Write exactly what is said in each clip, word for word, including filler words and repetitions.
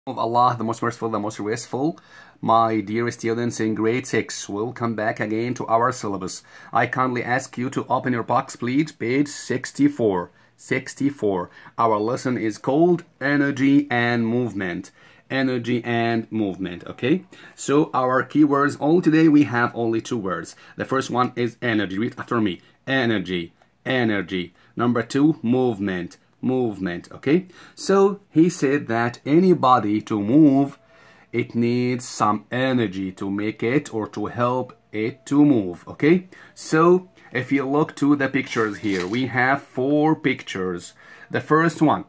Of Allah, the most merciful, the most graceful. My dear students in grade six, welcome back again to our syllabus. I kindly ask you to open your box, please, page sixty-four. sixty-four. Our lesson is called Energy and Movement. Energy and movement, okay? So our keywords, all today we have only two words. The first one is energy. Read after me. Energy, energy. Number two, movement. Movement, okay? So he said that any body to move, it needs some energy to make it or to help it to move, okay? So if you look to the pictures here, we have four pictures. The first one,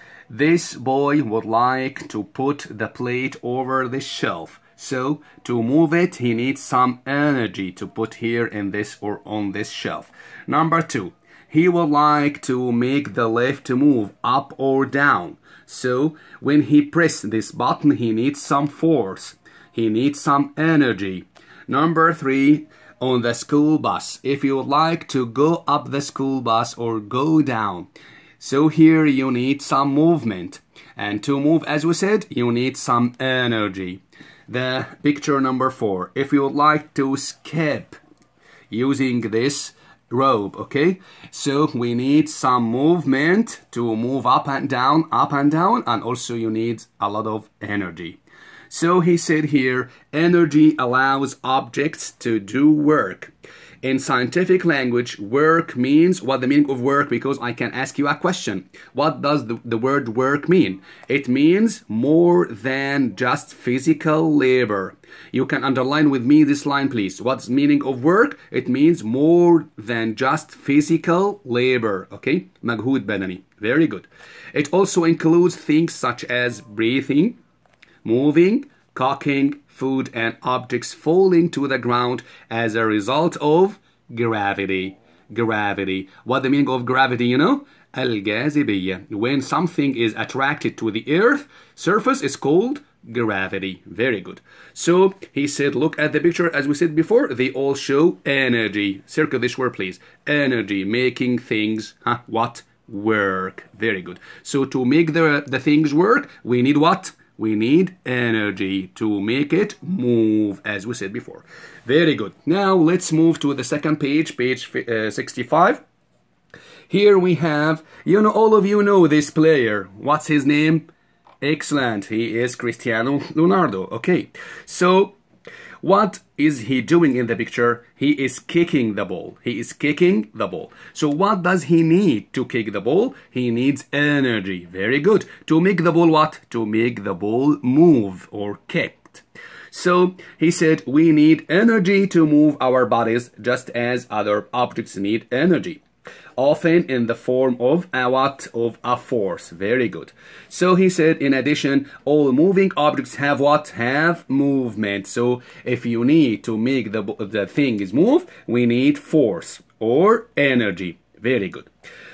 this boy would like to put the plate over the shelf. So to move it, he needs some energy to put here in this or on this shelf. Number two, he would like to make the lift move up or down. So when he presses this button, he needs some force. He needs some energy. Number three, on the school bus. If you would like to go up the school bus or go down. So here you need some movement. And to move, as we said, you need some energy. The picture number four. If you would like to skip using this rope, okay? So we need some movement to move up and down, up and down, and also you need a lot of energy. So he said here, energy allows objects to do work. In scientific language, work means what the meaning of work, because I can ask you a question. What does the, the word work mean? It means more than just physical labor. You can underline with me this line, please. What's the meaning of work? It means more than just physical labor. Okay? مجهود بدني. Very good. It also includes things such as breathing, moving, cooking, food, and objects falling to the ground as a result of gravity. Gravity. What the meaning of gravity, you know? الجاذبية. When something is attracted to the earth surface is called gravity. Very good. So he said, look at the picture. As we said before, they all show energy. Circle this word, please. Energy, making things, huh? What? Work. Very good. So to make the, the things work, we need what? We need energy to make it move, as we said before. Very good. Now let's move to the second page, page uh, sixty-five. Here we have, you know, all of you know this player. What's his name? Excellent. He is Cristiano Ronaldo. Okay. So what is he doing in the picture? He is kicking the ball. He is kicking the ball. So what does he need to kick the ball? He needs energy. Very good. To make the ball what? To make the ball move or kicked. So he said we need energy to move our bodies just as other objects need energy. Often in the form of a what? Of a force. Very good. So he said, in addition, all moving objects have what? Have movement. So if you need to make the, the things move, we need force or energy. Very good.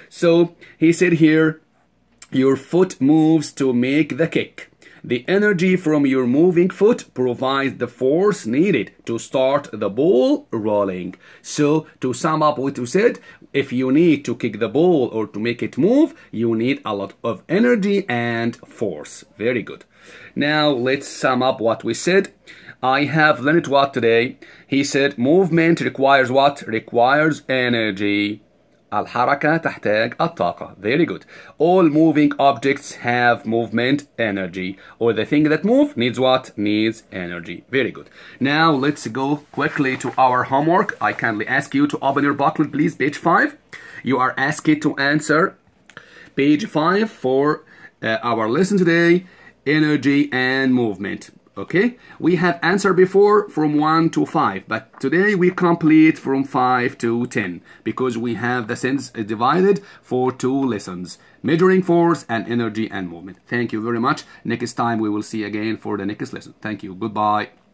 So he said here, your foot moves to make the kick. The energy from your moving foot provides the force needed to start the ball rolling. So to sum up what we said, if you need to kick the ball or to make it move, you need a lot of energy and force. Very good. Now let's sum up what we said. I have learned what today? He said movement requires what? Requires energy. الحركة تحتاج الطاقة. Very good. All moving objects have movement energy. Or the thing that moves needs what? Needs energy. Very good. Now let's go quickly to our homework. I kindly ask you to open your booklet, please. Page five. You are asked to answer page five for uh, our lesson today. Energy and movement. Okay, we have answered before from one to five, but today we complete from five to ten because we have the sentence divided for two lessons, measuring force and energy and movement. Thank you very much. Next time we will see again for the next lesson. Thank you. Goodbye.